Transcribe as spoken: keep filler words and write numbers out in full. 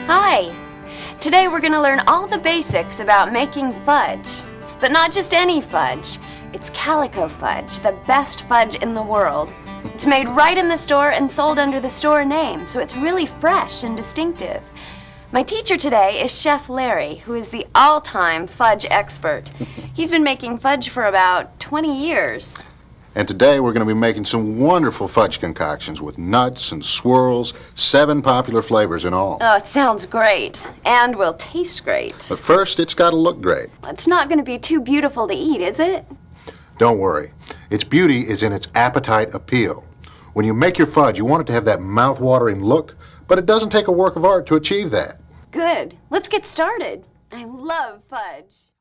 Hi! Today we're going to learn all the basics about making fudge. But not just any fudge. It's Calico Fudge, the best fudge in the world. It's made right in the store and sold under the store name, so it's really fresh and distinctive. My teacher today is Chef Larry, who is the all-time fudge expert. He's been making fudge for about twenty years. And today we're going to be making some wonderful fudge concoctions with nuts and swirls, seven popular flavors in all. Oh, it sounds great. And will taste great. But first, it's got to look great. It's not going to be too beautiful to eat, is it? Don't worry. Its beauty is in its appetite appeal. When you make your fudge, you want it to have that mouth-watering look, but it doesn't take a work of art to achieve that. Good. Let's get started. I love fudge.